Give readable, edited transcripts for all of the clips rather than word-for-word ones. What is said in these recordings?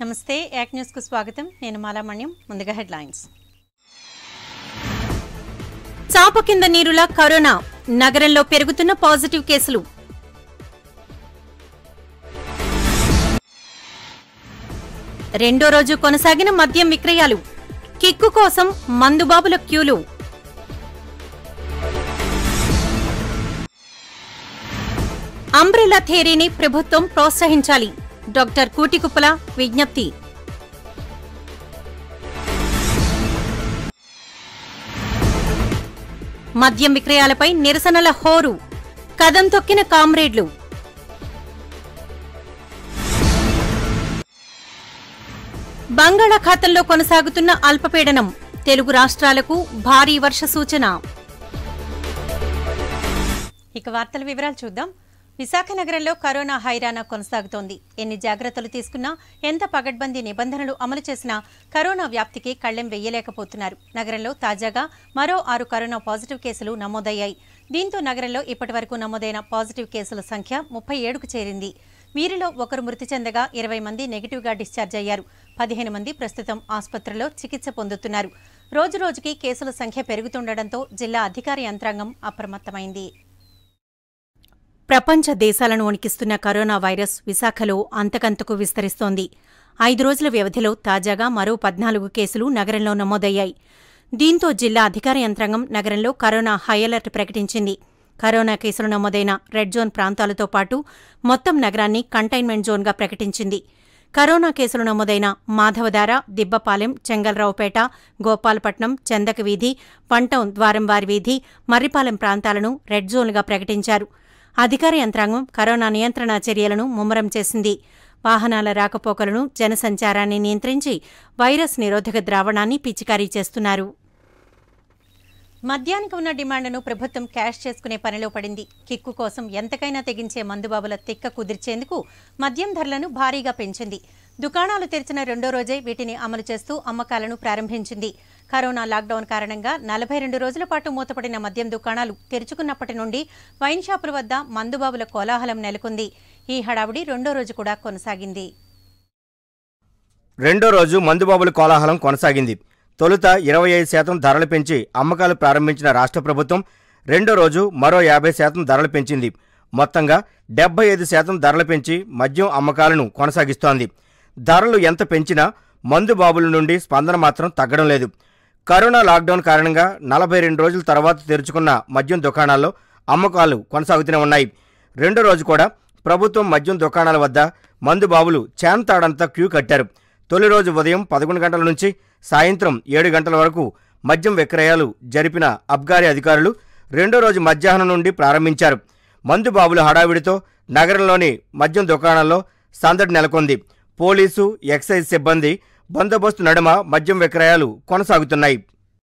నమస్తే యాక్ న్యూస్ కు స్వాగతం నేను మాలామణ్యం ముందుగా హెడ్లైన్స్ చాప కింద నీరులా కరోనా నగరంలో పెరుగుతున్న పాజిటివ్ కేసులు రెండో రోజు కొనసాగిన మద్యం విక్రయాలు కిక్కు కోసం మందుబాబుల క్యూలు అంబ్రెల్లా థియరీని ప్రభుత్వం ప్రోత్సహించాలి డాక్టర్ కూటికుప్పల విజ్ఞప్తి మద్యం విక్రయాలపై నిరసనల హోరు కదం తొక్కిన కామ్రేడ్లు బంగాళాఖాతంలో కొనసాగుతున్న అల్పపీడనం తెలుగు రాష్ట్రాలకు భారీ వర్ష సూచన ఇక వార్తల వివరాలు చూద్దాం. విశాఖ నగరంలో కరోనా హైరానా కొనసాగుతోంది. ఎన్ని జాగ్రత్తలు తీసుకున్నా, ఎంత పగడ్బందీ నిబంధనలు అమలు చేసినా కరోనా వ్యాప్తికి కళ్లెం వెయ్యలేకపోతున్నారు. నగరంలో తాజాగా మరో 6 కరోనా పాజిటివ్ కేసులు నమోదయ్యాయి. దీంతో నగరంలో ఇప్పటివరకు నమోదైన పాజిటివ్ కేసుల సంఖ్య 37కు చేరింది. వీరిలో ఒకరు మృతి చెందగా 20 మంది నెగిటివ్గా డిశ్చార్జ్ అయ్యారు. 15 మంది ప్రస్తుతం ఆసుపత్రిలో చికిత్స పొందుతున్నారు. రోజురోజుకి కేసుల సంఖ్య పెరుగుతుండటంతో జిల్లా అధికార యంత్రాంగం అప్రమత్తమైంది. ప్రపంచ దేశాలను వణికిస్తున్న కరోనా వైరస్ విశాఖలో అంతకంతకు విస్తరిస్తోంది. 5 రోజుల వ్యవధిలో తాజాగా మరో 14 కేసులు నగరంలో నమోదయ్యాయి. దీంతో జిల్లా అధికార యంత్రాంగం నగరంలో కరోనా హై అలర్ట్ ప్రకటించింది. కరోనా కేసులు నమోదైన రెడ్ జోన్ ప్రాంతాలతో పాటు మొత్తం నగరాన్ని కంటైన్మెంట్ జోన్గా ప్రకటించింది. కరోనా కేసులు నమోదైన మాధవదార, దిబ్బపాలెం, చెంగల్రావుపేట, గోపాలపట్నం, చందకవీధి, పంటౌన్, ద్వారంవారి వీధి, మర్రిపాలెం ప్రాంతాలను రెడ్ జోన్లుగా ప్రకటించారు. అధికార యంత్రాంగం కరోనా నియంత్రణ చర్యలను ముమ్మరం చేసింది. వాహనాల రాకపోకలను, జనసంచారాన్ని నియంత్రించి వైరస్ నిరోధక ద్రావణాన్ని పిచికారీ చేస్తున్నారు. మద్యానికి ఉన్న డిమాండ్ను ప్రభుత్వం క్యాష్ చేసుకునే పనిలో పడింది. కిక్కు కోసం ఎంతకైనా తెగించే మందుబాబుల తిక్క కుదిర్చేందుకు మద్యం ధరలను భారీగా పెంచింది. దుకాణాలు తెరిచిన రెండో రోజే వీటిని అమలు చేస్తూ అమ్మకాలను ప్రారంభించింది. కరోనా లాక్డౌన్ కారణంగా 42 రోజుల పాటు మూతపడిన మద్యం దుకాణాలు తెరుచుకున్నప్పటి నుండి వైన్ షాపుల వద్ద మందుబాబుల కోలాహలం నెలకొంది. ఈ హడావుడి రెండో రోజు కూడా కొనసాగింది. రెండో రోజు మందుబాబుల కోలాహలం కొనసాగింది. తొలుత 25% ధరలు పెంచి అమ్మకాలు ప్రారంభించిన రాష్ట్ర ప్రభుత్వం రెండో రోజు మరో 50% ధరలు పెంచింది. మొత్తంగా 75% ధరలు పెంచి మద్యం అమ్మకాలను కొనసాగిస్తోంది. ధరలు ఎంత పెంచినా మందుబాబుల నుండి స్పందన మాత్రం తగ్గడం లేదు. కరోనా లాక్డౌన్ కారణంగా 42 రోజుల తర్వాత తెరుచుకున్న మద్యం దుకాణాల్లో అమ్మకాలు కొనసాగుతూనే ఉన్నాయి. రెండో రోజు కూడా ప్రభుత్వం మద్యం దుకాణాల వద్ద మందుబాబులు చేంతాడంతా క్యూ కట్టారు. తొలి రోజు ఉదయం 11 గంటల నుంచి సాయంత్రం 7 గంటల వరకు మద్యం విక్రయాలు జరిపిన అబ్కారీ అధికారులు రెండో రోజు మధ్యాహ్నం నుండి ప్రారంభించారు. మందుబాబుల హడావిడితో నగరంలోని మద్యం దుకాణాల్లో సందడి నెలకొంది. పోలీసు, ఎక్సైజ్ సిబ్బంది బందోబస్తు నడుమ మద్యం విక్రయాలు కొనసాగుతున్నాయి.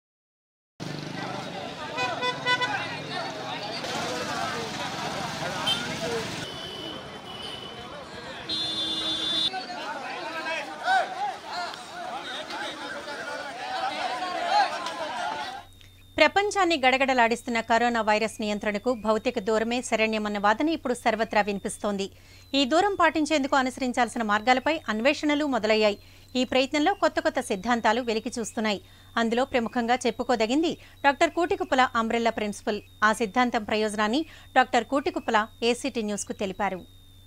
ప్రపంచాన్ని గడగడలాడిస్తున్న కరోనా వైరస్ నియంత్రణకు భౌతిక దూరమే శరణ్యమన్న వాదన ఇప్పుడు సర్వత్రా వినిపిస్తోంది. ఈ దూరం పాటించేందుకు అనుసరించాల్సిన మార్గాలపై అన్వేషణలు మొదలయ్యాయి. ఈ ప్రయత్నంలో కొత్త సిద్ధాంతాలు వెలికి చూస్తున్నాయి. అందులో ప్రముఖంగా చెప్పుకోదగింది డాక్టర్ కూటికుప్పల అంబ్రెల్లా ప్రిన్సిపల్. ఆ సిద్ధాంతం ప్రయోజనాన్ని డాక్టర్ కూటికుప్పల ఏసీటీ న్యూస్కు తెలిపారు.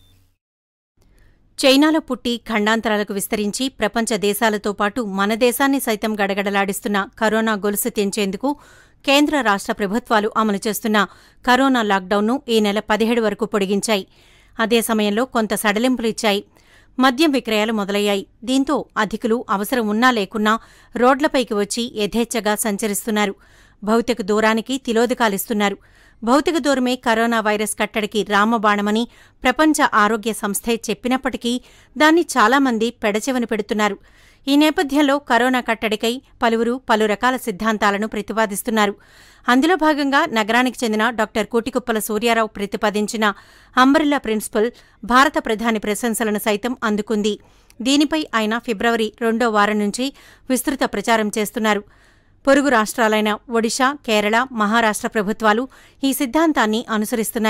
చైనాలో పుట్టి ఖండాంతరాలకు విస్తరించి ప్రపంచ దేశాలతో పాటు మన దేశాన్ని సైతం గడగడలాడిస్తున్న కరోనా గొలుసు తెంచేందుకు కేంద్ర రాష్ట్ర ప్రభుత్వాలు అమలు చేస్తున్న కరోనా లాక్డౌన్ను ఈ నెల 17 వరకు పొడిగించాయి. అదే సమయంలో కొంత సడలింపులు ఇచ్చాయి. మద్యం విక్రయాలు మొదలయ్యాయి. దీంతో అధికులు అవసరం ఉన్నా లేకున్నా రోడ్లపైకి వచ్చి యథేచ్ఛగా సంచరిస్తున్నారు. భౌతిక దూరానికి తిలోదకాలిస్తున్నారు. భౌతిక దూరమే కరోనా వైరస్ కట్టడికి రామబాణమని ప్రపంచ ఆరోగ్య సంస్థే చెప్పినప్పటికీ దాన్ని చాలామంది పెడచెవిన పెడుతున్నారు. ఈ నేపథ్యంలో కరోనా కట్టడికై పలువురు పలు రకాల సిద్ధాంతాలను ప్రతిపాదిస్తున్నారు. అందులో భాగంగా నగరానికి చెందిన డాక్టర్ కూటికుప్పల సూర్యారావు ప్రతిపాదించిన అంబ్రెల్లా ప్రిన్సిపల్ భారత ప్రధాని ప్రశంసలను సైతం అందుకుంది. దీనిపై ఆయన ఫిబ్రవరి 2వ వారం నుంచి విస్తృత ప్రచారం చేస్తున్నారు. పొరుగు రాష్ట్రాలైన ఒడిషా, కేరళ, మహారాష్ట్ర ప్రభుత్వాలు ఈ సిద్ధాంతాన్ని అనుసరిస్తున్నాయి.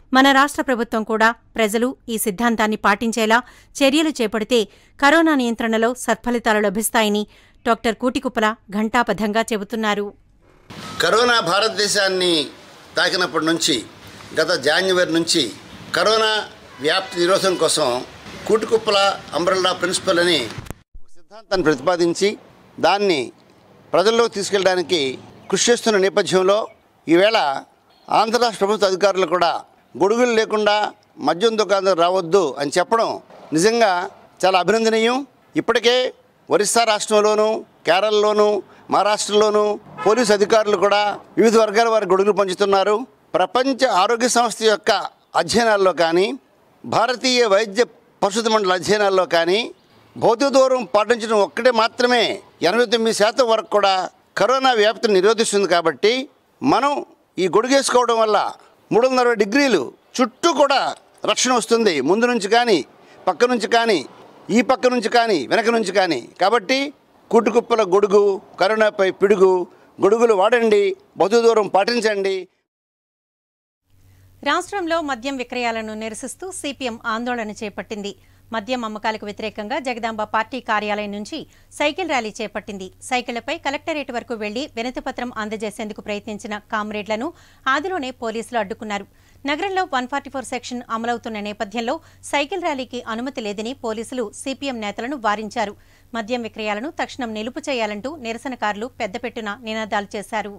మన రాష్ట్ర ప్రభుత్వం కూడా ప్రజలు ఈ సిద్ధాంతాన్ని పాటించేలా చర్యలు చేపడితే కరోనా నియంత్రణలో సత్ఫలితాలు లభిస్తాయని డాక్టర్ కూటికుప్పల ఘంటాపథంగా చెబుతున్నారు. కరోనా భారతదేశాన్ని తాకినప్పటి నుంచి గత జాన్యువరి నుంచి కరోనా వ్యాప్తి నిరోధం కోసం కూటికుప్పల అంబ్రెల్లా ప్రిన్సిపల్ అని సిద్ధాంతాన్ని ప్రతిపాదించి దాన్ని ప్రజల్లో తీసుకెళ్ళడానికి కృషి చేస్తున్న నేపథ్యంలో ఈవేళ ఆంధ్ర రాష్ట్ర ప్రభుత్వ అధికారులు కూడా గొడుగులు లేకుండా మద్యం దుకాణాలు రావద్దు అని చెప్పడం నిజంగా చాలా అభినందనీయం. ఇప్పటికే ఒరిస్సా రాష్ట్రంలోనూ, కేరళలోనూ, మహారాష్ట్రలోనూ పోలీసు అధికారులు కూడా వివిధ వర్గాల వారి గొడుగులు పంచుతున్నారు. ప్రపంచ ఆరోగ్య సంస్థ యొక్క అధ్యయనాల్లో కానీ, భారతీయ వైద్య పరిశుద్ధ మండలి అధ్యయనాల్లో కానీ భౌతిక దూరం పాటించడం ఒక్కటే మాత్రమే 89% వరకు కూడా కరోనా వ్యాప్తిని నిరోధిస్తుంది. కాబట్టి మనం ఈ గొడుగేసుకోవడం వల్ల 360 డిగ్రీలు చుట్టూ కూడా రక్షణ వస్తుంది. ముందు నుంచి కానీ, పక్క నుంచి కానీ, ఈ పక్క నుంచి కానీ, వెనక నుంచి కానీ. కాబట్టి కూటికుప్పల గొడుగు, కరోనాపై పిడుగు, గొడుగులు వాడండి, భౌతిక దూరం పాటించండి. రాష్ట్రంలో మద్యం విక్రయాలను నిరసిస్తూ సిపిఎం ఆందోళన చేపట్టింది. మద్యం అమ్మకాలకు వ్యతిరేకంగా జగదాంబ పార్టీ కార్యాలయం నుంచి సైకిల్ ర్యాలీ చేపట్టింది. సైకిళ్లపై కలెక్టరేట్ వరకు వెళ్లి వినతిపత్రం అందజేసేందుకు ప్రయత్నించిన కామ్రేడ్లను ఆదిలోనే పోలీసులు అడ్డుకున్నారు. నగరంలో 144 సెక్షన్ అమలవుతున్న నేపథ్యంలో సైకిల్ ర్యాలీకి అనుమతి లేదని పోలీసులు సిపిఎం నేతలను వారించారు. మద్యం విక్రయాలను తక్షణం నిలుపు చేయాలంటూ నిరసనకారులు పెద్దపెట్టున నినాదాలు చేశారు.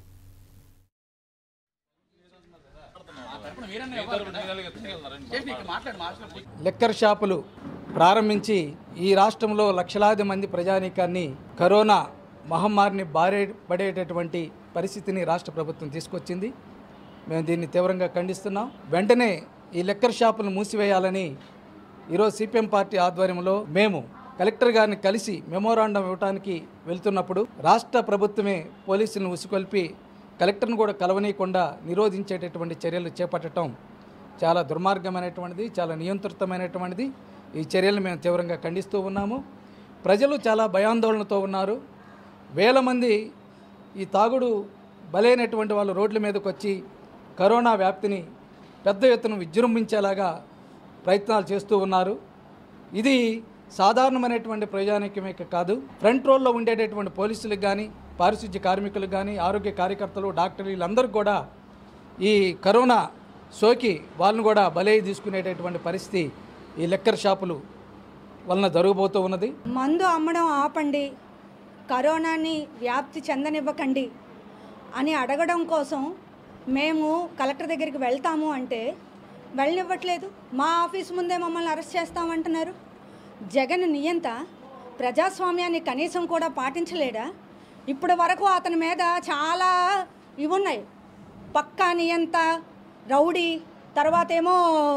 లిక్కర్ షాపులు ప్రారంభించి ఈ రాష్ట్రంలో లక్షలాది మంది ప్రజానీకాన్ని కరోనా మహమ్మారిని పడేటటువంటి పరిస్థితిని రాష్ట్ర ప్రభుత్వం తీసుకొచ్చింది. మేము దీన్ని తీవ్రంగా ఖండిస్తున్నాం. వెంటనే ఈ లిక్కర్ షాపులను మూసివేయాలని ఈరోజు సిపిఎం పార్టీ ఆధ్వర్యంలో మేము కలెక్టర్ గారిని కలిసి మెమోరాండం ఇవ్వడానికి వెళ్తున్నప్పుడు రాష్ట్ర ప్రభుత్వమే పోలీసులను ఉసుకొల్పి కలెక్టర్ను కూడా కలవనీయకుండా నిరోధించేటటువంటి చర్యలు చేపట్టడం చాలా దుర్మార్గమైనటువంటిది, చాలా నియంత్రితమైనటువంటిది. ఈ చర్యలను మేము తీవ్రంగా ఖండిస్తూ ఉన్నాము. ప్రజలు చాలా భయాందోళనతో ఉన్నారు. వేల మంది ఈ తాగుడు బలైనటువంటి వాళ్ళు రోడ్ల మీదకి వచ్చి కరోనా వ్యాప్తిని పెద్ద ఎత్తున విజృంభించేలాగా ప్రయత్నాలు చేస్తూ ఉన్నారు. ఇది సాధారణమైనటువంటి ప్రజానీకమే కాదు, ఫ్రంట్ రోల్లో ఉండేటటువంటి పోలీసులకు కానీ, పారిశుద్ధ్య కార్మికులకు కానీ, ఆరోగ్య కార్యకర్తలు, డాక్టర్లు వీళ్ళందరూ కూడా ఈ కరోనా సోకి వాళ్ళను కూడా బలై తీసుకునేటటువంటి పరిస్థితి ఈ లిక్కర్ షాపులు వలన జరగబోతూ ఉన్నది. మందు అమ్మడం ఆపండి, కరోనాని వ్యాప్తి చెందనివ్వకండి అని అడగడం కోసం మేము కలెక్టర్ దగ్గరికి వెళ్తాము అంటే వెళ్ళనివ్వట్లేదు. మా ఆఫీస్ ముందే మమ్మల్ని అరెస్ట్ చేస్తామంటున్నారు. జగన్ నియంత ప్రజాస్వామ్యాన్ని కనీసం కూడా పాటించలేడా? ఇప్పటి వరకు అతని మీద చాలా ఇవి ఉన్నాయి. పక్కా నియంత, రౌడీ, తర్వాత ఏమో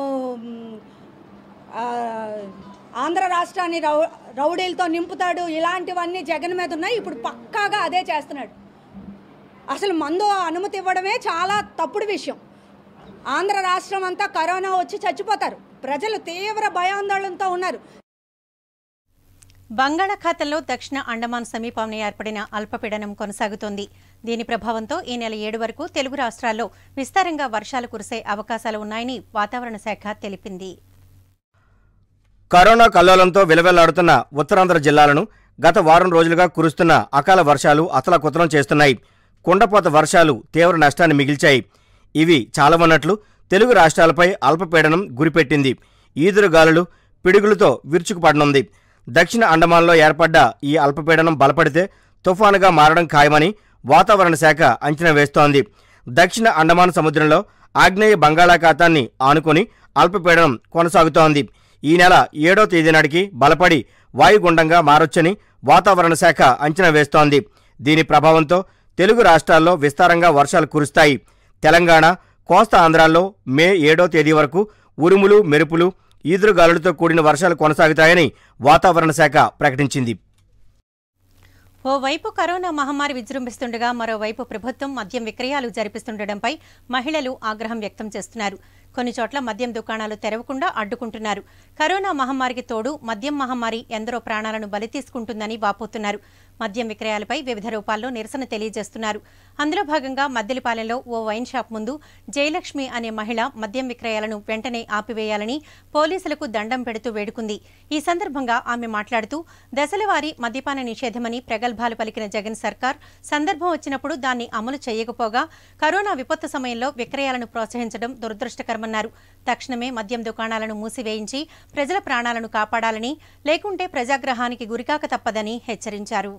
ఆంధ్ర రాష్ట్రాన్ని రౌడీలతో నింపుతాడు, ఇలాంటివన్నీ జగన్ మీద ఉన్నాయి. ఇప్పుడు పక్కాగా అదే చేస్తున్నాడు. అసలు మందు అనుమతి ఇవ్వడమే చాలా తప్పుడు విషయం. ఆంధ్ర రాష్ట్రం అంతా కరోనా వచ్చి చచ్చిపోతారు. ప్రజలు తీవ్ర భయాందోళనతో ఉన్నారు. బంగాళాఖాతంలో దక్షిణ అండమాన్ సమీపంలో ఏర్పడిన అల్పపీడనం కొనసాగుతోంది. దీని ప్రభావంతో ఈ నెల 7 వరకు తెలుగు రాష్ట్రాల్లో విస్తారంగా వర్షాలు కురిసే అవకాశాలు ఉన్నాయని వాతావరణ శాఖ తెలిపింది. కరోనా కల్లోలంతో విలవెల్లాడుతున్న ఉత్తరాంధ్ర జిల్లాలను గత వారం రోజులుగా కురుస్తున్న అకాల వర్షాలు అతలాకుతలం చేస్తున్నాయి. కుండపోత వర్షాలు తీవ్ర నష్టాన్ని మిగిల్చాయి. ఇవి చాలవన్నట్లు తెలుగు రాష్ట్రాలపై అల్పపీడనం గురిపెట్టింది. ఈదురుగాలులు, పిడుగులతో విరుచుకుపడనుంది. దక్షిణ అండమాన్లో ఏర్పడ్డ ఈ అల్పపీడనం బలపడితే తుఫానుగా మారడం ఖాయమని వాతావరణ శాఖ అంచనా వేస్తోంది. దక్షిణ అండమాన్ సముద్రంలో ఆగ్నేయ బంగాళాఖాతాన్ని ఆనుకొని అల్పపీడనం కొనసాగుతోంది. ఈ నెల 7వ తేదీ నాటికి బలపడి వాయుగుండంగా మారొచ్చని వాతావరణ శాఖ అంచనా వేస్తోంది. దీని ప్రభావంతో తెలుగు రాష్ట్రాల్లో విస్తారంగా వర్షాలు కురుస్తాయి. తెలంగాణ, కోస్తా ఆంధ్రాల్లో మే 7వ తేదీ వరకు ఉరుములు, మెరుపులు, ఈదురుగాలులతో కూడిన వర్షాలు కొనసాగుతాయని వాతావరణ శాఖ ప్రకటించింది. ఓవైపు కరోనా మహమ్మారి విజృంభిస్తుండగా మరోవైపు ప్రభుత్వం మద్యం విక్రయాలు జరిపిస్తుండటంపై మహిళలు ఆగ్రహం వ్యక్తం చేస్తున్నారు. కొన్ని చోట్ల మద్యం దుకాణాలు తెరవకుండా అడ్డుకుంటున్నారు. కరోనా మహమ్మారికి తోడు మద్యం మహమ్మారి ఎందరో ప్రాణాలను బలి తీసుకుంటుందని వాపోతున్నారు. మద్యం విక్రయాలపై వివిధ రూపాల్లో నిరసన తెలియజేస్తున్నారు. అందులో భాగంగా మద్దిలపాలెంలో ఓ వైన్ షాప్ ముందు జయలక్ష్మి అనే మహిళ మద్యం విక్రయాలను వెంటనే ఆపివేయాలని పోలీసులకు దండం పెడుతూ వేడుకుంది. ఈ సందర్భంగా ఆమె మాట్లాడుతూ దశలవారీ మద్యపాన నిషేధమని ప్రగల్భాలు పలికిన జగన్ సర్కార్ సందర్భం వచ్చినప్పుడు దాన్ని అమలు చేయకపోగా కరోనా విపత్తు సమయంలో విక్రయాలను ప్రోత్సహించడం దురదృష్టకరమన్నారు. తక్షణమే మద్యం దుకాణాలను మూసివేయించి ప్రజల ప్రాణాలను కాపాడాలని, లేకుంటే ప్రజాగ్రహానికి గురికాక తప్పదని హెచ్చరించారు.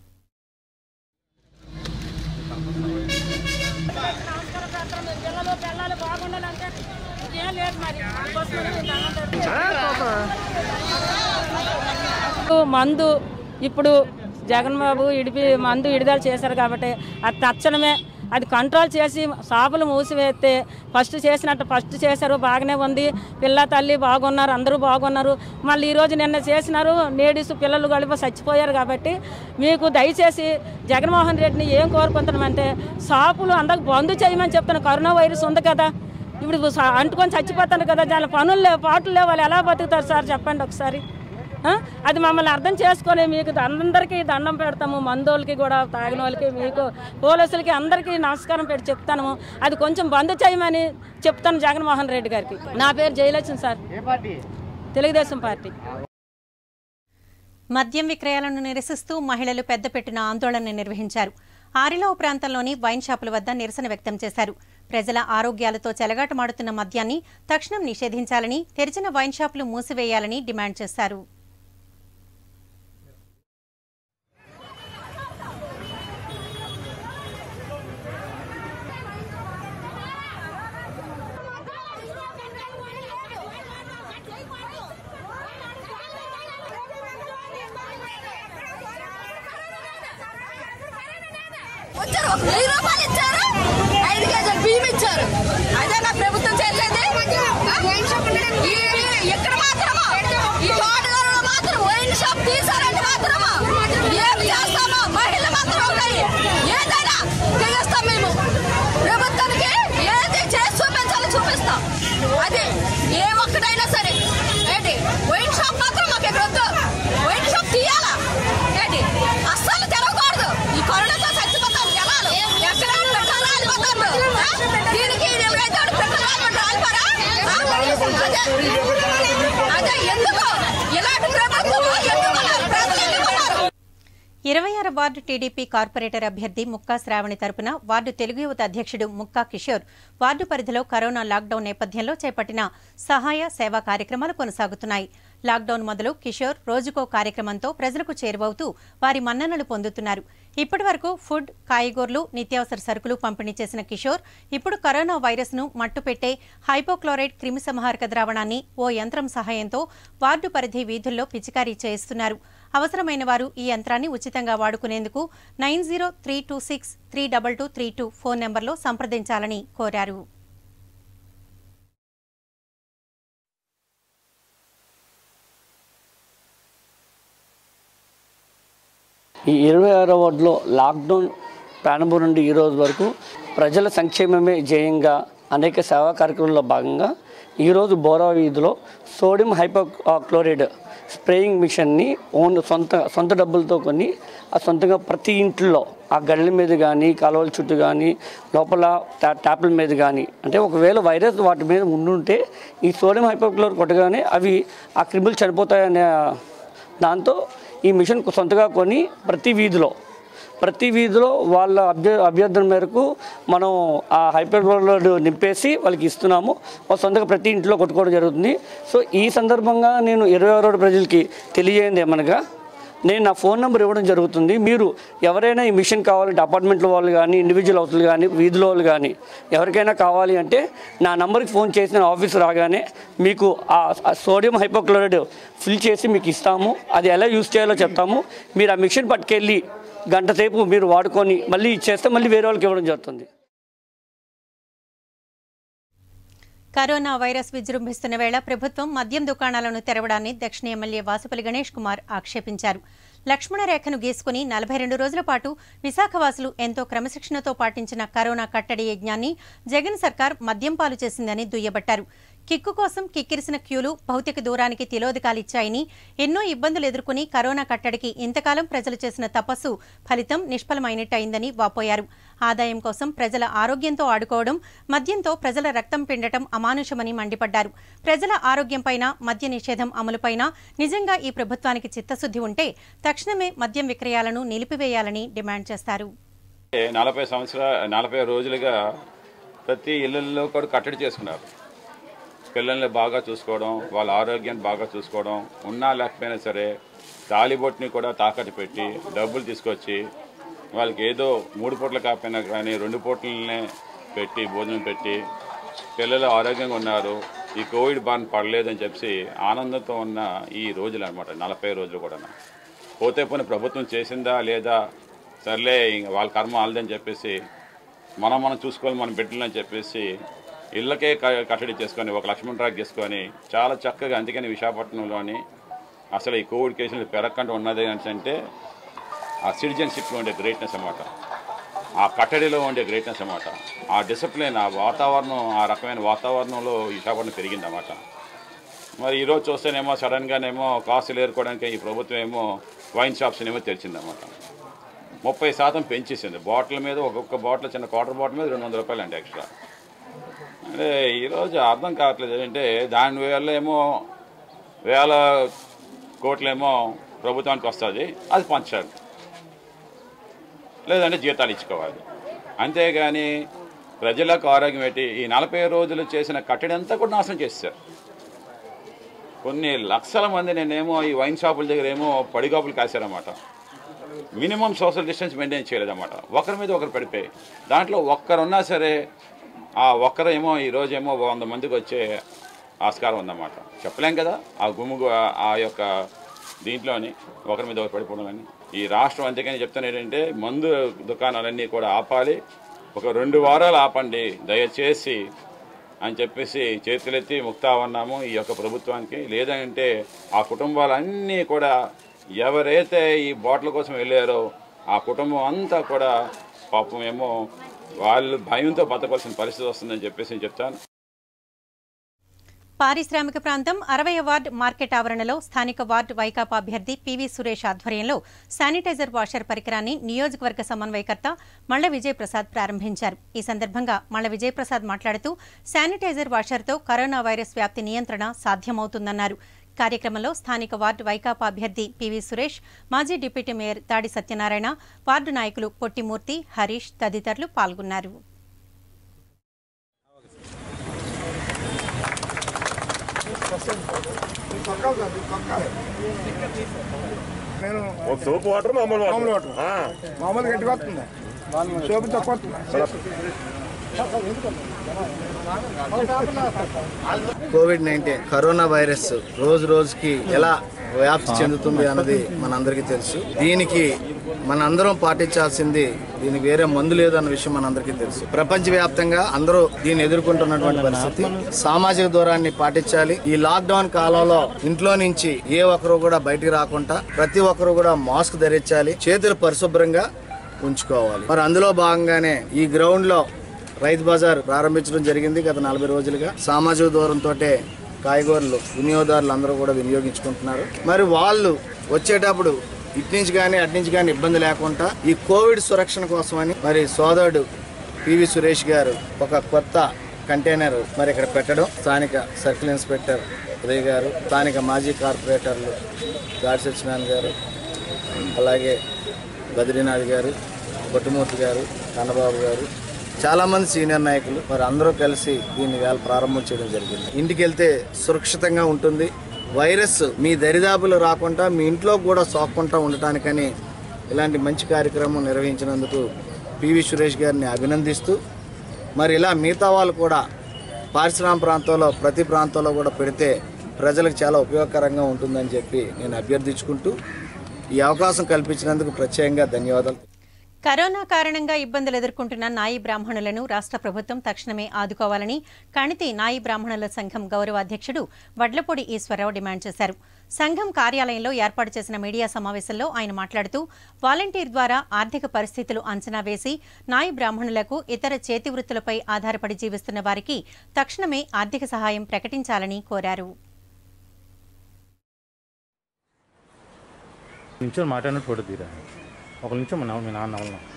మందు ఇప్పుడు జగన్బాబు మందు విడుదల చేశారు కాబట్టి అది తక్షణమే అది కంట్రోల్ చేసి షాపులు మూసివేస్తే ఫస్ట్ చేశారు, బాగానే ఉంది, పిల్ల తల్లి బాగున్నారు, అందరూ బాగున్నారు. మళ్ళీ ఈరోజు నిన్న చేసినారు, లేడీస్ పిల్లలు కలిపి చచ్చిపోయారు. కాబట్టి మీకు దయచేసి జగన్మోహన్ రెడ్డిని ఏం కోరుకుంటున్నామంటే షాపులు అందరికి బంద్ చేయమని చెప్తాను. కరోనా వైరస్ ఉంది కదా, ఇప్పుడు అంటుకొని చచ్చిపోతాను కదా, దాని పనులు లేవు, పాటలు లేవు, వాళ్ళు ఎలా బతుకుతారు సార్ చెప్పండి ఒకసారి. అది మమ్మల్ని అర్థం చేసుకొని మీకు అందరికీ దండం పెడతాము, మందోళ్ళకి కూడా, తాగిన వాళ్ళకి, మీకు పోలీసులకి అందరికీ నమస్కారం పెట్టి చెప్తాను. అది కొంచెం బంద్ చేయమని చెప్తాను జగన్మోహన్ రెడ్డి గారికి. నా పేరు జయలక్ష్మి సార్, తెలుగుదేశం పార్టీ. మద్యం విక్రయాలను నిరసిస్తూ మహిళలు పెద్దపెట్టిన ఆందోళన నిర్వహించారు. ఆరిలో ప్రాంతంలోని వైన్ షాపుల వద్ద నిరసన వ్యక్తం చేశారు. ప్రజల ఆరోగ్యాలతో చెలగాటమాడుతున్న మద్యాన్ని తక్షణం నిషేధించాలని, తెరిచిన వైన్ షాపులు మూసివేయాలని డిమాండ్ చేశారు. వార్డు టీడీపీ కార్పొరేటర్ అభ్యర్థి ముక్కా శ్రావణి తరపున వార్డు తెలుగు యువత అధ్యక్షుడు ముక్కా కిషోర్ వార్డు పరిధిలో కరోనా లాక్డౌన్ నేపథ్యంలో చేపట్టిన సహాయ సేవా కార్యక్రమాలు కొనసాగుతున్నాయి. లాక్డౌన్ మొదలు కిషోర్ రోజుకో కార్యక్రమంతో ప్రజలకు చేరువవుతూ వారి మన్ననలు పొందుతున్నారు. ఇప్పటివరకు ఫుడ్, కాయగూరలు, నిత్యావసర సరుకులు పంపిణీ చేసిన కిషోర్ ఇప్పుడు కరోనా వైరస్ ను మట్టుపెట్టే హైపోక్లోరైడ్ క్రిమిసంహారక ద్రావణాన్ని ఓ యంత్రం సహాయంతో వార్డు పరిధి వీధుల్లో పిచికారీ చేయిస్తున్నారు. అవసరమైన వారు ఈ యంత్రాన్ని ఉచితంగా వాడుకునేందుకు 9032632232 ఫోన్ నెంబర్లో సంప్రదించాలని కోరారు. ఈ 26వ వార్డులో లాక్డౌన్ ప్రారంభం నుండి ఈ రోజు వరకు ప్రజల సంక్షేమమే ధ్యేయంగా అనేక సేవా కార్యక్రమాల్లో భాగంగా ఈరోజు బోరా వీధిలో సోడియం హైపోక్లోరైడ్ స్ప్రేయింగ్ మిషన్ని సొంత డబ్బులతో కొని ఆ సొంతంగా ప్రతి ఇంట్లో ఆ గళ్ళ మీద కానీ కాలువల చుట్టూ కానీ లోపల ట్యాప్ల మీద కానీ అంటే ఒకవేళ వైరస్ వాటి మీద ఉండుంటే ఈ సోడియం హైపోక్లోరైడ్ కొట్టగానే అవి ఆ క్రిములు చనిపోతాయనే దాంతో ఈ మిషన్ సొంతగా కొని ప్రతి వీధిలో వాళ్ళ అభ్యర్థన మేరకు మనం ఆ హైపోక్లోరైడ్ నింపేసి వాళ్ళకి ఇస్తున్నాము. సొంతగా ప్రతి ఇంట్లో కొట్టుకోవడం జరుగుతుంది. సో ఈ సందర్భంగా నేను 26 రోడ్డు ప్రజలకి తెలియజేయండి ఏమనగా నేను నా ఫోన్ నెంబర్ ఇవ్వడం జరుగుతుంది. మీరు ఎవరైనా ఈ మిషన్ కావాలంటే అపార్ట్మెంట్ల వాళ్ళు కానీ ఇండివిజువల్ హౌస్లు కానీ వీధిలో వాళ్ళు కానీ ఎవరికైనా కావాలి అంటే నా నంబర్కి ఫోన్ చేసి నేను ఆఫీస్ రాగానే మీకు ఆ సోడియం హైపోక్లోరైడ్ ఫిల్ చేసి మీకు ఇస్తాము. అది ఎలా యూజ్ చేయాలో చెప్తాము. మీరు ఆ మిషన్ పట్టుకెళ్ళి గంట సేపు మీరు వాడుకొని మళ్ళీ ఇచ్చేస్తే మళ్ళీ వేరే వాళ్ళకి ఇవ్వడం జరుగుతుంది. కరోనా వైరస్ విజృంభిస్తున్న వేళ ప్రభుత్వం మద్యం దుకాణాలను తెరవడాన్ని దక్షిణ ఎమ్మెల్యే వాసుపల్లి గణేష్ కుమార్ ఆక్షేపించారు. లక్ష్మణ రేఖను గీసుకుని 42 రోజుల పాటు విశాఖవాసులు ఎంతో క్రమశిక్షణతో పాటించిన కరోనా కట్టడి యజ్ఞాన్ని జగన్ సర్కార్ మద్యం పాలు చేసిందని దుయ్యబట్టారు. కిక్కు కోసం కిక్కిరిసిన క్యూలు భౌతిక దూరానికి తిలోదకాలిచ్చాయని, ఎన్నో ఇబ్బందులు ఎదుర్కొని కరోనా కట్టడికి ఇంతకాలం ప్రజలు చేసిన తపస్సు ఫలితం నిష్ఫలమైనట్టయిందని వాపోయారు. ఆదాయం కోసం ప్రజల ఆరోగ్యంతో ఆడుకోవడం, మద్యంతో ప్రజల రక్తం పిండటం అమానుషమని మండిపడ్డారు. ప్రజల ఆరోగ్యంపైన, మద్య నిషేధం అమలుపైన నిజంగా ఈ ప్రభుత్వానికి చిత్తశుద్ధి ఉంటే తక్షణమే మద్యం విక్రయాలను నిలిపివేయాలని డిమాండ్ చేస్తారు. 40 రోజులుగా ప్రతి ఇళ్లలో కూడా కట్టడి చేసుకున్నారు. పిల్లల్ని బాగా చూసుకోవడం, వాళ్ళ ఆరోగ్యాన్ని బాగా చూసుకోవడం, ఉన్నా లేకపోయినా సరే తాలిబొట్టుని కూడా తాకట్టు పెట్టి డబ్బులు తీసుకొచ్చి వాళ్ళకి ఏదో 3 పూటలు కాకపోయినా కానీ 2 పూటలనే పెట్టి భోజనం పెట్టి పిల్లలు ఆరోగ్యంగా ఉన్నారు, ఈ కోవిడ్ బారిన పడలేదని చెప్పి ఆనందంతో ఉన్న ఈ రోజులు అనమాట. 40 రోజులు కూడా పోతే పోనీ ప్రభుత్వం చేసిందా లేదా, సర్లే వాళ్ళ కర్మ ఆలదని చెప్పేసి మనం చూసుకోవాలి, మన బిడ్డలని చెప్పేసి ఇళ్ళకే కట్టడి చేసుకొని ఒక లక్ష్మణ్ ట్రాక్ చేసుకొని చాలా చక్కగా, అందుకని విశాఖపట్నంలోని అసలు ఈ కోవిడ్ కేసులు పెరగకుండా ఉన్నది అంటే ఆ సిటిజన్షిప్లో ఉండే గ్రేట్నెస్ అన్నమాట, ఆ కట్టడిలో ఉండే గ్రేట్నెస్ అన్నమాట, ఆ డిసిప్లిన్, ఆ వాతావరణం, ఆ రకమైన వాతావరణంలో విశాఖపట్నం పెరిగిందన్నమాట. మరి ఈరోజు చూస్తేనేమో సడన్గానేమో కాసులు ఏరుకోవడానికి ఈ ప్రభుత్వం ఏమో వైన్ షాప్స్ ఏమో తెరిచిందన్నమాట. 30% పెంచేసింది. బాటిల్ మీద ఒక్కొక్క బాటిల్, చిన్న క్వార్టర్ బాటిల్ మీద ₹200 అండి ఎక్స్ట్రా. అంటే ఈరోజు అర్థం కావట్లేదు ఏంటంటే దాని వల్ల ఏమో వేల కోట్లేమో ప్రభుత్వానికి వస్తుంది, అది పంచాలి, లేదంటే జీతాలు ఇచ్చుకోవాలి. అంతేగాని ప్రజలకు ఆరోగ్యం ఏంటి? ఈ 40 రోజులు చేసిన కట్టడి అంతా కూడా నాశనం చేశారు. కొన్ని లక్షల మంది నేనేమో ఈ వైన్ షాపుల దగ్గర ఏమో పడిగాపులు కాశారన్నమాట. మినిమం సోషల్ డిస్టెన్స్ మెయింటైన్ చేయలేదన్నమాట. ఒకరి మీద ఒకరు పడిపోయి దాంట్లో ఒక్కరున్నా సరే ఆ ఒక్కరేమో ఈరోజేమో 100 మందికి వచ్చే ఆస్కారం ఉందన్నమాట. చెప్పలేం కదా ఆ గుమ్ము, ఆ యొక్క దీంట్లోని ఒకరి మీద ఒకరు పడిపోవడం అని. ఈ రాష్ట్రం అందుకని చెప్తాను ఏంటంటే మందు దుకాణాలన్నీ కూడా ఆపాలి, ఒక 2 వారాలు ఆపండి దయచేసి అని చెప్పేసి చేతులెత్తి ముక్తా ఉన్నాము ఈ యొక్క ప్రభుత్వానికి. లేదంటే ఆ కుటుంబాలన్నీ కూడా ఎవరైతే ఈ బాటిల్ కోసం వెళ్ళారో ఆ కుటుంబం అంతా కూడా పాపం ఏమో వాళ్ళు భయంతో బతకాల్సిన పరిస్థితి వస్తుందని చెప్పేసి చెప్తాను. పారిశ్రామిక ప్రాంతం 60వ వార్డు మార్కెట్ ఆవరణలో స్థానిక వార్డు వైకాపా అభ్యర్థి పివి సురేష్ ఆధ్వర్యంలో శానిటైజర్ వాషర్ పరికరాన్ని నియోజకవర్గ సమన్వయకర్త మళ్ల విజయప్రసాద్ ప్రారంభించారు. ఈ సందర్భంగా మళ్ల విజయప్రసాద్ మాట్లాడుతూ శానిటైజర్ వాషర్తో కరోనా వైరస్ వ్యాప్తి నియంత్రణ సాధ్యమవుతుందన్నారు. కార్యక్రమంలో స్థానిక వార్డు వైకాపా అభ్యర్థి పివి సురేష్, మాజీ డిప్యూటీ మేయర్ తాడి సత్యనారాయణ, వార్డు నాయకులు పొట్టిమూర్తి, హరీష్ తదితరులు పాల్గొన్నారు. కోవిడ్-19 కరోనా వైరస్ రోజు రోజుకి ఎలా వ్యాప్తి చెందుతుంది అన్నది మనందరికీ తెలుసు. దీనికి మనందరం పాటించాల్సింది, దీనికి వేరే మందు లేదు అన్న విషయం మనందరికీ తెలుసు. ప్రపంచవ్యాప్తంగా అందరూ దీన్ని ఎదుర్కొంటున్నటువంటి పరిస్థితి. సామాజిక దూరాన్ని పాటించాలి. ఈ లాక్డౌన్ కాలంలో ఇంట్లో నుంచి ఏ ఒక్కరు కూడా బయటికి రాకుండా ప్రతి ఒక్కరు కూడా మాస్క్ ధరించాలి, చేతులు పరిశుభ్రంగా ఉంచుకోవాలి. మరి అందులో భాగంగానే ఈ గ్రౌండ్ లో రైతు బజార్ ప్రారంభించడం జరిగింది. గత 40 రోజులుగా సామాజిక దూరంతో కాయగూరలు వినియోగదారులు అందరూ కూడా వినియోగించుకుంటున్నారు. మరి వాళ్ళు వచ్చేటప్పుడు ఇటు నుంచి కానీ అటు నుంచి కానీ ఇబ్బంది లేకుండా ఈ కోవిడ్ సురక్షణ కోసమని మరి సోదరుడు పివి సురేష్ గారు ఒక కొత్త కంటైనర్ మరి ఇక్కడ పెట్టడం, స్థానిక సర్కిల్ ఇన్స్పెక్టర్ ఉదయ్ గారు, స్థానిక మాజీ కార్పొరేటర్లు గాడి సత్యనారాయణ గారు, అలాగే బద్రీనాథ్ గారు, పొట్టిమూర్తి గారు, కన్నబాబు గారు, చాలామంది సీనియర్ నాయకులు మరి అందరూ కలిసి దీన్ని వేళ ప్రారంభం చేయడం జరిగింది. ఇంటికి వెళ్తే సురక్షితంగా ఉంటుంది. వైరస్ మీ దరిదాపులు రాకుండా మీ ఇంట్లో కూడా సోకకుండా ఉండటానికని ఇలాంటి మంచి కార్యక్రమం నిర్వహించినందుకు పివి సురేష్ గారిని అభినందిస్తూ, మరి ఇలా మిగతా వాళ్ళు కూడా పారిశ్రామిక ప్రాంతంలో ప్రతి ప్రాంతంలో కూడా పెడితే ప్రజలకు చాలా ఉపయోగకరంగా ఉంటుందని చెప్పి నేను అభ్యర్థించుకుంటూ ఈ అవకాశం కల్పించినందుకు ప్రత్యేకంగా ధన్యవాదాలు. కరోనా కారణంగా ఇబ్బందులు ఎదుర్కొంటున్న నాయి బ్రాహ్మణులను రాష్ట్ర ప్రభుత్వం తక్షణమే ఆదుకోవాలని కణితి నాయి బ్రాహ్మణుల సంఘం గౌరవ అధ్యక్షుడు వడ్లపూడి ఈశ్వరరావు డిమాండ్ చేశారు. సంఘం కార్యాలయంలో ఏర్పాటు చేసిన మీడియా సమావేశంలో ఆయన మాట్లాడుతూ వాలంటీర్ ద్వారా ఆర్థిక పరిస్థితులు అంచనా వేసి నాయి బ్రాహ్మణులకు ఇతర చేతి వృత్తులపై ఆధారపడి జీవిస్తున్న వారికి తక్షణమే ఆర్థిక సహాయం ప్రకటించాలని కోరారు. ఒక నిమిషం మీ నాన్న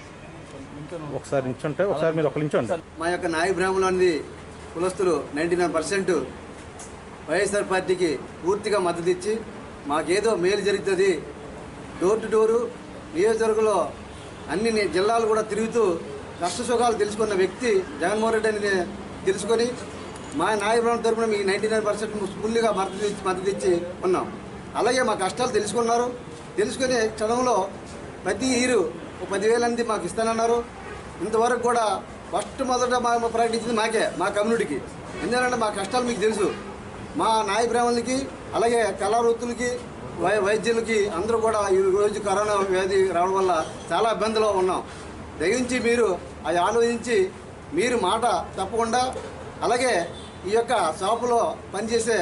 ఒకసారి నిల్చుంటే ఒకసారి మీరు ఒక నిమిషం. మా యొక్క నాయి బ్రాహ్మణులు అనేది కులస్తులు 99% వైఎస్ఆర్ పార్టీకి పూర్తిగా మద్దతు ఇచ్చి మాకేదో మేలు జరుగుతుంది, డోర్ టు డోరు నియోజకవర్గంలో అన్ని జిల్లాలు కూడా తిరుగుతూ కష్ట సుఖాలు తెలుసుకున్న వ్యక్తి జగన్మోహన్ రెడ్డి అని తెలుసుకొని మా నాయ బ్రాహ్మణ తరఫున మీకు 99% ఫుల్గా మద్దతు ఇచ్చి ఉన్నాం. అలాగే మా కష్టాలు తెలుసుకున్నారు. తెలుసుకునే క్షణంలో ప్రతి ఇయర్ 10,000 మంది మాకు ఇస్తానన్నారు. ఇంతవరకు కూడా మొదట ప్రకటించింది మా కమ్యూనిటీకి. ఎందుకంటే మా కష్టాలు మీకు తెలుసు. మా నాయ బ్రాహ్మణులకి అలాగే కళావృత్తులకి వైద్యులకి అందరూ కూడా ఈరోజు కరోనా వ్యాధి రావడం వల్ల చాలా ఇబ్బందులు ఉన్నాం. దయించి మీరు అది ఆలోచించి మీరు మాట తప్పకుండా అలాగే ఈ యొక్క షాపులో పనిచేసే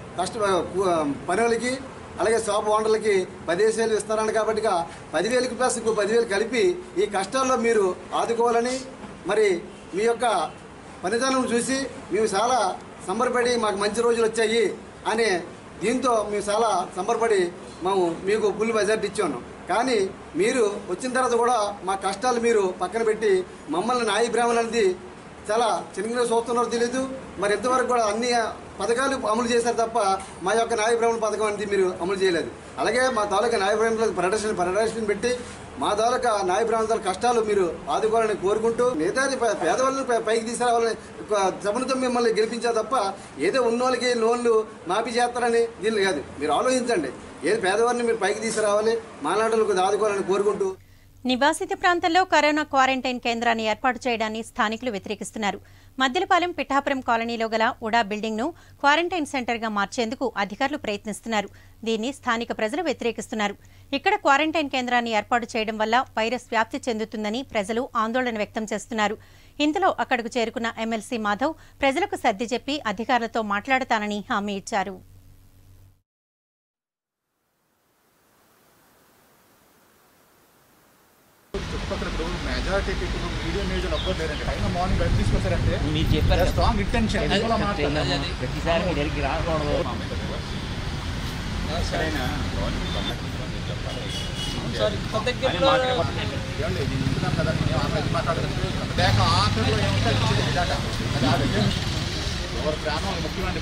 పనులకి అలాగే షాప్ ఓనర్లకి 10,000 ఇస్తారని కాబట్టి 10,000 ప్లస్ 10,000 కలిపి ఈ కష్టాల్లో మీరు ఆదుకోవాలని, మరి మీ యొక్క పనితనం చూసి మేము చాలా సంబరపడి మాకు మంచి రోజులు వచ్చాయి అని దీంతో మేము చాలా సంబరపడి మీకు ఫుల్ మెజార్టీ ఇచ్చి ఉన్నాం. కానీ మీరు వచ్చిన తర్వాత కూడా మా కష్టాలు మీరు పక్కన పెట్టి మమ్మల్ని నాయి బ్రాహ్మణులు అనేది చాలా చిన్నగా చూస్తున్నారో తెలీదు. మరి ఇంతవరకు కూడా అన్ని పథకాలు అమలు చేశారు తప్ప మా యొక్క నాయ బ్రాహ్మణ పథకం అనేది మీరు అమలు చేయలేదు. అలాగే మా తాలూకా నాయ బ్రాహ్మణులకు ప్రదర్శన పెట్టి మా తాలూకా నాయ బ్రాహ్మణుల కష్టాలు మీరు ఆదుకోవాలని కోరుకుంటూ నేతాది పేదవాళ్ళని పైకి తీసుకురావాలని సభనుతో మిమ్మల్ని గెలిపించారు తప్ప ఏదో ఉన్న వాళ్ళకి లోన్లు మాఫీ చేస్తారని దీన్ని కాదు. మీరు ఆలోచించండి. ఏది పేదవారిని మీరు పైకి తీసుకురావాలి, మాలాటలకు ఆదుకోవాలని కోరుకుంటూ. నివాసిత ప్రాంతంలో కరోనా క్వారంటైన్ కేంద్రాన్ని ఏర్పాటు చేయడాన్ని స్థానికులు వ్యతిరేకిస్తున్నారు. మద్దిలపాలెం పిఠాపురం కాలనీలో గల ఉడా బిల్డింగ్ను క్వారంటైన్ సెంటర్గా మార్చేందుకు అధికారులు ప్రయత్నిస్తున్నారు. దీన్ని స్థానిక ప్రజలు వ్యతిరేకిస్తున్నారు. ఇక్కడ క్వారంటైన్ కేంద్రాన్ని ఏర్పాటు చేయడం వల్ల వైరస్ వ్యాప్తి చెందుతుందని ప్రజలు ఆందోళన వ్యక్తం చేస్తున్నారు. ఇంతలో అక్కడకు చేరుకున్న ఎమ్మెల్సీ మాధవ్ ప్రజలకు సర్ది చెప్పి అధికారులతో మాట్లాడతానని హామీ ఇచ్చారు. మెజారిటీ పీపుల్ మీడియం ఏజ్లో అవ్వదు లేరండి. అయినా మార్నింగ్ బయట తీసుకొచ్చారంటే మీరు చెప్పారు స్ట్రాంగ్ ఇంటెన్షన్ ప్రతిసారి మీ దగ్గరికి రాకూడదు. ఎవరు ప్రాణం ముఖ్యమండి.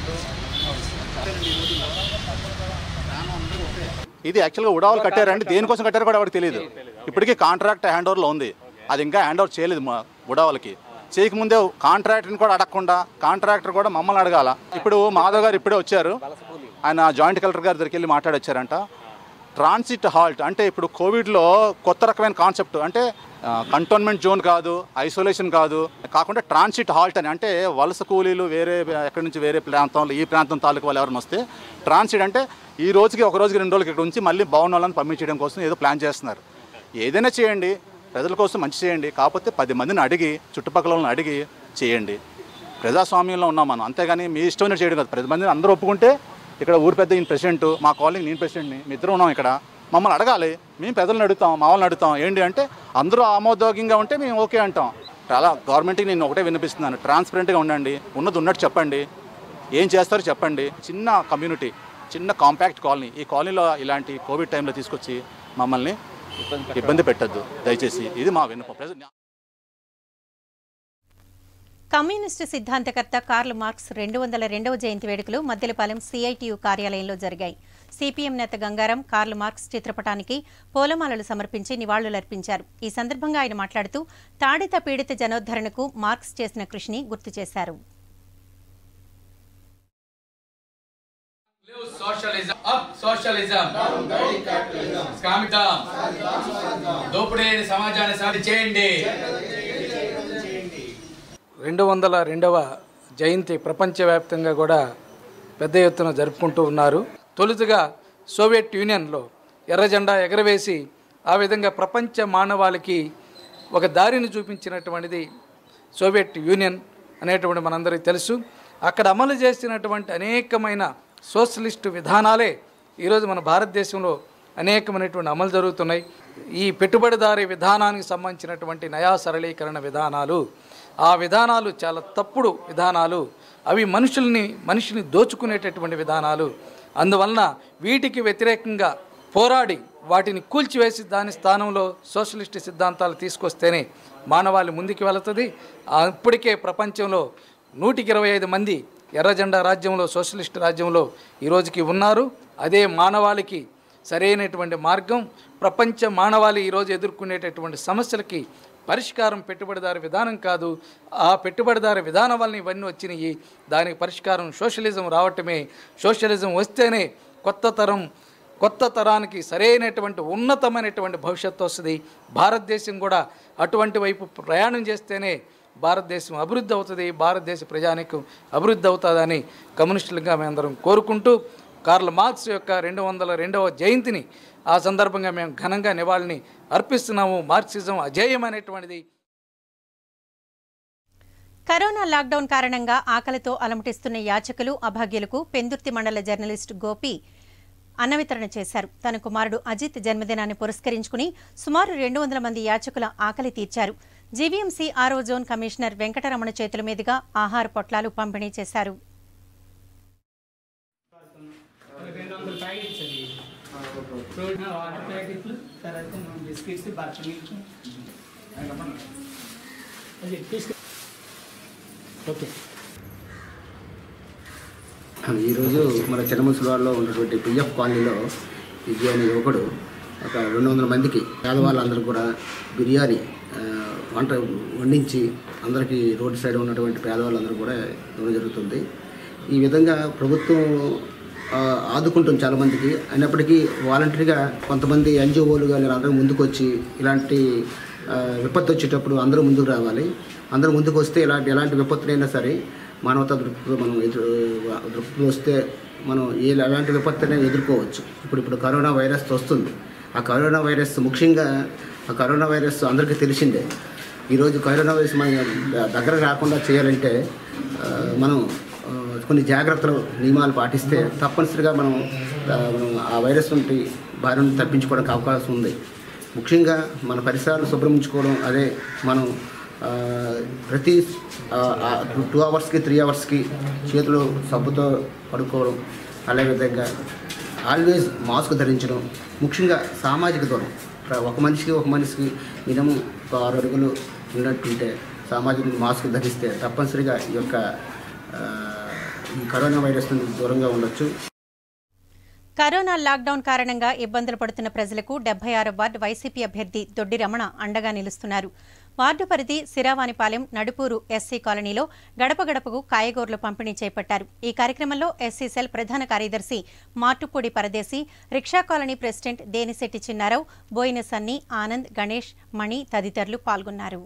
ఇది యాక్చువల్గా ఉడావాలు కట్టారండి. దేనికోసం కట్టారో కూడా ఎవరికి తెలియదు. ఇప్పటికీ కాంట్రాక్ట్ హ్యాండ్ ఓవర్లో ఉంది. అది ఇంకా హ్యాండ్ ఓవర్ చేయలేదు మా ఉడావాలకి. చేయకముందే కాంట్రాక్టర్ని కూడా అడగకుండా కాంట్రాక్టర్ కూడా మమ్మల్ని అడగాల. ఇప్పుడు మాధవ్ గారు ఇప్పుడే వచ్చారు. ఆయన జాయింట్ కలెక్టర్ గారి దగ్గరికి వెళ్ళి మాట్లాడొచ్చారంట. ట్రాన్సిట్ హాల్ట్ అంటే ఇప్పుడు కోవిడ్లో కొత్త రకమైన కాన్సెప్ట్. అంటే కంటోన్మెంట్ జోన్ కాదు, ఐసోలేషన్ కాకుండా ట్రాన్సిట్ హాల్ట్ అని. అంటే వలస కూలీలు వేరే ఎక్కడి నుంచి వేరే ప్రాంతంలో ఈ ప్రాంతం తాలూకు వాళ్ళు ఎవరైనా వస్తే ట్రాన్సిట్ అంటే ఈ రోజుకి ఒక రోజుకి 2 రోజులకి ఇక్కడ ఉంచి మళ్ళీ బాగున్న వాళ్ళని పంపించడం కోసం ఏదో ప్లాన్ చేస్తున్నారు. ఏదైనా చేయండి, ప్రజల కోసం మంచి చేయండి. కాకపోతే 10 మందిని అడిగి చుట్టుపక్కల వాళ్ళని అడిగి చేయండి. ప్రజాస్వామ్యంలో ఉన్నాం మనం. అంతేగాని మీ ఇష్టం చేయడం కాదు. 10 మందిని అందరూ ఒప్పుకుంటే ఇక్కడ ఊరు పెద్ద ఈయన ప్రెసిడెంట్, మా కాలనీ నేను ప్రెసిడెంట్ని, మీ ఇద్దరు ఉన్నాం ఇక్కడ. మమ్మల్ని అడగాలి. మేము పెద్దలను అడుగుతాం, మా వాళ్ళని అడుగుతాం. ఏంటి అంటే అందరూ ఆమోదయోగ్యంగా ఉంటే మేము ఓకే అంటాం. అలా గవర్నమెంట్కి నేను ఒకటే వినిపిస్తున్నాను, ట్రాన్స్పరెంట్గా ఉండండి. ఉన్నది ఉన్నట్టు చెప్పండి, ఏం చేస్తారో చెప్పండి. చిన్న కమ్యూనిటీ, చిన్న కాంపాక్ట్ కాలనీ. ఈ కాలనీలో ఇలాంటి కోవిడ్ టైంలో తీసుకొచ్చి మమ్మల్ని ఇబ్బంది పెట్టద్దు దయచేసి. ఇది మా విన్నపం. కమ్యూనిస్టు సిద్ధాంతకర్త కార్ల్ మార్క్స్ 202వ జయంతి వేడుకలు మద్దిలపాలెం సిఐటియు కార్యాలయంలో జరిగాయి. సిపిఎం నేత గంగారం కార్ల్ మార్క్స్ చిత్రపటానికి పూలమాలలు సమర్పించి నివాళులర్పించారు. ఈ సందర్భంగా ఆయన మాట్లాడుతూ తాడిత పీడిత జనోద్ధరణకు మార్క్స్ చేసిన కృషిని గుర్తు చేశారు. సమాజాన్ని సాధి చేయండి. 202వ జయంతి ప్రపంచవ్యాప్తంగా కూడా పెద్ద ఎత్తున జరుపుకుంటూ ఉన్నారు. తొలుతగా సోవియట్ యూనియన్లో ఎర్ర జెండా ఎగరవేసి ఆ విధంగా ప్రపంచ మానవాళికి ఒక దారిని చూపించినటువంటిది సోవియట్ యూనియన్ అనేటువంటి మనందరికీ తెలుసు. అక్కడ అమలు చేసినటువంటి అనేకమైన సోషలిస్టు విధానాలే ఈరోజు మన భారతదేశంలో అనేకమైనటువంటి అమలు జరుగుతున్నాయి. ఈ పెట్టుబడిదారీ విధానానికి సంబంధించినటువంటి నయా సరళీకరణ విధానాలు, ఆ విధానాలు చాలా తప్పుడు విధానాలు, అవి మనిషిని దోచుకునేటటువంటి విధానాలు. అందువలన వీటికి వ్యతిరేకంగా పోరాడి వాటిని కూల్చివేసి దాని స్థానంలో సోషలిస్ట్ సిద్ధాంతాలు తీసుకొస్తేనే మానవాళి ముందుకు వెళుతుంది. ఇప్పటికే ప్రపంచంలో 125 మంది ఎర్రజెండా రాజ్యంలో, సోషలిస్ట్ రాజ్యంలో ఈరోజుకి ఉన్నారు. అదే మానవాళికి సరైనటువంటి మార్గం. ప్రపంచ మానవాళి ఈరోజు ఎదుర్కొనేటటువంటి సమస్యలకి పరిష్కారం పెట్టుబడిదారు విధానం కాదు. ఆ పెట్టుబడిదారు విధానం వల్ల ఇవన్నీ వచ్చినాయి. దానికి పరిష్కారం సోషలిజం రావటమే. సోషలిజం వస్తేనే కొత్త తరానికి సరైనటువంటి ఉన్నతమైనటువంటి భవిష్యత్తు వస్తుంది. భారతదేశం కూడా అటువంటి వైపు ప్రయాణం చేస్తేనే భారతదేశం అభివృద్ధి అవుతుంది, భారతదేశ ప్రజానీకం అభివృద్ధి అవుతుందని కమ్యూనిస్టులుగా మేమందరం కోరుకుంటూ కార్ల్ మార్క్స్ యొక్క 202వ జయంతిని ఆ సందర్భంగా మేము ఘనంగా నివాళిని అర్పిస్తున్నాము. మార్క్సిజం అజేయమైనటువంటిది. కరోనా లాక్డౌన్ కారణంగా ఆకలితో అలమటిస్తున్న యాచకులు, అభాగ్యులకు పెందుర్తి మండల జర్నలిస్టు గోపి అన్న వితరణ చేశారు. తన కుమారుడు అజిత్ జన్మదినాన్ని పురస్కరించుకుని సుమారు 200 మంది యాచకుల ఆకలి తీర్చారు. జీవీఎంసీ 6వ జోన్ కమిషనర్ వెంకటరమణ చేతుల మీదుగా ఆహార పొట్లాలు పంపిణీ చేశారు. ఈరోజు మన చిన్నముసలివాడలో ఉన్నటువంటి పిఎఫ్ కాలనీలో విజయ్ అనే యువకుడు ఒక 200 మందికి పేదవాళ్ళందరూ కూడా బిర్యానీ వంట వండించి అందరికీ రోడ్డు సైడ్ ఉన్నటువంటి పేదవాళ్ళందరూ కూడా ఇవ్వడం జరుగుతుంది. ఈ విధంగా ప్రభుత్వం ఆదుకుంటుంది చాలామందికి. అయినప్పటికీ వాలంటరీగా కొంతమంది ఎన్జిఓలు కానీ అందరూ ముందుకు వచ్చి ఇలాంటి విపత్తు వచ్చేటప్పుడు అందరూ ముందుకు రావాలి. అందరూ ముందుకు వస్తే ఎలాంటి విపత్తులైనా సరే మానవతా దృక్పథం మనం దృక్పథం వస్తే మనం ఎలాంటి విపత్తునైనా ఎదుర్కోవచ్చు. ఇప్పుడు కరోనా వైరస్ వస్తుంది. ఆ కరోనా వైరస్ ముఖ్యంగా అందరికీ తెలిసిందే. ఈరోజు కరోనా వైరస్ మన దగ్గర రాకుండా చేయాలంటే మనం కొన్ని జాగ్రత్తలు నియమాలు పాటిస్తే తప్పనిసరిగా మనం ఆ వైరస్ నుండి బారి నుండి తప్పించుకోవడానికి అవకాశం ఉంది. ముఖ్యంగా మన పరిసరాలు శుభ్రమించుకోవడం, అదే మనం ప్రతి 2 అవర్స్కి 3 అవర్స్కి చేతులు సబ్బుతో కడుక్కోవడం, అదేవిధంగా ఆల్వేస్ మాస్క్ ధరించడం, ముఖ్యంగా సామాజిక దూరం ఒక మనిషికి మినిమం 6 అడుగులు ఉన్నట్టుంటే సామాజిక మాస్క్ ధరిస్తే తప్పనిసరిగా ఈ కరోనా వైరస్ నుండి దూరంగా ఉండొచ్చు. కరోనా లాక్డౌన్ కారణంగా ఇబ్బందులు పడుతున్న ప్రజలకు 76వ వార్డు వైసీపీ అభ్యర్థి దొడ్డి రమణ అండగా నిలుస్తున్నారు. వార్డు పరిధి సిరావానిపాలెం, నడుపూరు ఎస్సీ కాలనీలో గడప గడపకు కాయగూరలు పంపిణీ చేపట్టారు. ఈ కార్యక్రమంలో ఎస్సీ సెల్ ప్రధాన కార్యదర్శి Martupudi Paradesi, rickshaw colony president Denisetti Chinnarao, Boina Sunny, Anand, Ganesh, Mani తదితరులు పాల్గొన్నారు.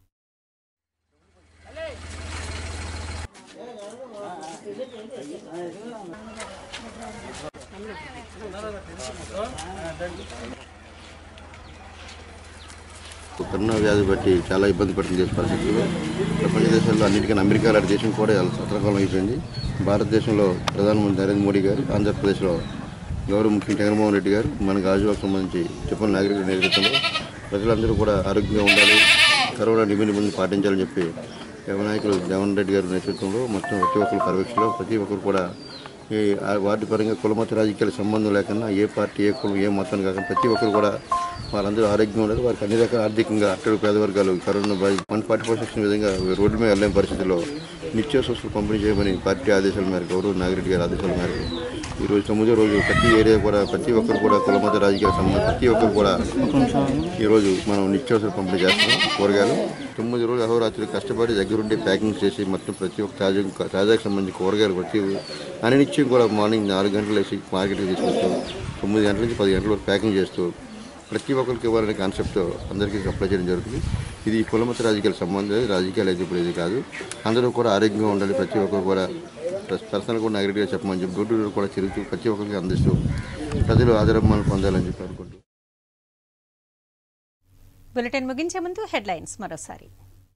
కరోనా వ్యాధి బట్టి చాలా ఇబ్బంది పడుతుంది దేశ పరిస్థితుల్లో. ప్రపంచ దేశాల్లో అన్నిటికన్నా అమెరికా లాంటి దేశం కూడా సతరకాలం అయిపోయింది. భారతదేశంలో ప్రధానమంత్రి నరేంద్ర మోడీ గారు, ఆంధ్రప్రదేశ్లో గౌరవ ముఖ్యమంత్రి జగన్మోహన్ రెడ్డి గారు మన గాజువాకు సంబంధించి చెప్పిన నాగరిక నేతృత్వంలో ప్రజలందరూ కూడా ఆరోగ్యంగా ఉండాలి, కరోనా నిబంధనలు పాటించాలని చెప్పి నాయకులు జగన్ రెడ్డి గారి నేతృత్వంలో మొత్తం ప్రతి ఒక్కరు పర్యవేక్షణలో ప్రతి ఒక్కరు కూడా ఈ వార్డు పరంగా కులమత రాజకీయాల సంబంధం లేకుండా ఏ పార్టీ, ఏ కులం, ఏ మతం కాకుండా ప్రతి ఒక్కరు కూడా వాళ్ళందరూ ఆరోగ్యంగా ఉండాలి. వారికి అన్ని రకాల ఆర్థికంగా అట్టడు పేద వర్గాలు కరోనా 144 విధంగా రోడ్డు మీద వెళ్ళలేని పరిస్థితుల్లో నిత్యావసర పంపిణీ చేయమని పార్టీ ఆదేశాల మేరకు గౌరవ నాగిరెడ్డి గారి ఆదేశాల మేరకు ఈరోజు 9వ రోజు ప్రతి ఏరియా కూడా ప్రతి ఒక్కరు కూడా కులమత రాజకీయాల సంబంధం ప్రతి ఒక్కరు కూడా ఈరోజు మనం నిత్యావసర పంపిణీ చేస్తున్నాం. కూరగాయలు 9 రోజులు అహోరాత్రులు కష్టపడి దగ్గరుండి ప్యాకింగ్ చేసి మొత్తం ప్రతి ఒక్క తాజాకి సంబంధించి కూరగాయలు ప్రతి అనినిత్యం కూడా మార్నింగ్ 4 గంటలు వేసి మార్కెట్కి తీసుకొస్తూ 9 గంటల నుంచి 10 గంటల వరకు ప్యాకింగ్ చేస్తూ ప్రతి ఒక్కరికి ఇవ్వాలనే కాన్సెప్ట్తో అందరికీ సప్లై చేయడం జరుగుతుంది. ఇది కులమత రాజకీయాల సంబంధం, రాజకీయాలు అయితే ఇప్పుడు ఇది కాదు. అందరూ కూడా ఆరోగ్యంగా ఉండాలి. ప్రతి ఒక్కరు కూడా పర్సనల్ కూడా నాగరికగా చెప్పమని చెప్పి డోర్ టు డోర్ కూడా తిరుగుతూ ప్రతి ఒక్కరికి అందిస్తూ ప్రజలు ఆదరమ్మను పొందాలని చెప్పి అనుకుంటూ బులెటిన్ ముగించే ముందు హెడ్లైన్స్ మరోసారి.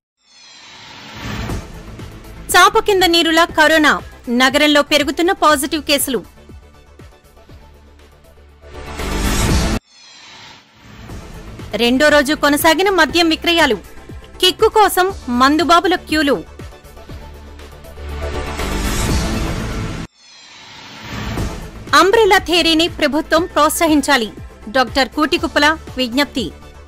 చాప కింద నీరులా కరోనా, నగరంలో పెరుగుతున్న పాజిటివ్ కేసులు. రెండో రోజు కొనసాగిన మద్యం విక్రయాలు, కిక్కు కోసం మందుబాబుల క్యూలు. అంబ్రెల్లా థియరీని ప్రభుత్వం ప్రోత్సహించాలి, డాక్టర్ కూటికుప్పల విజ్ఞప్తి.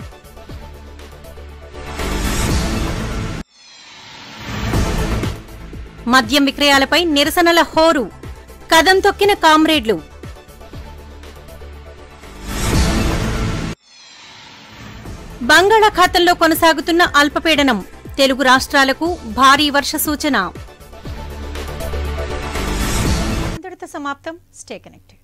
మద్యం విక్రయాలపై నిరసనల హోరు, కదం తొక్కిన కామ్రేడ్లు. బంగాళాఖాతంలో కొనసాగుతున్న అల్పపీడనం, తెలుగు రాష్ట్రాలకు భారీ వర్ష సూచన. సమాప్తం. Stay connected.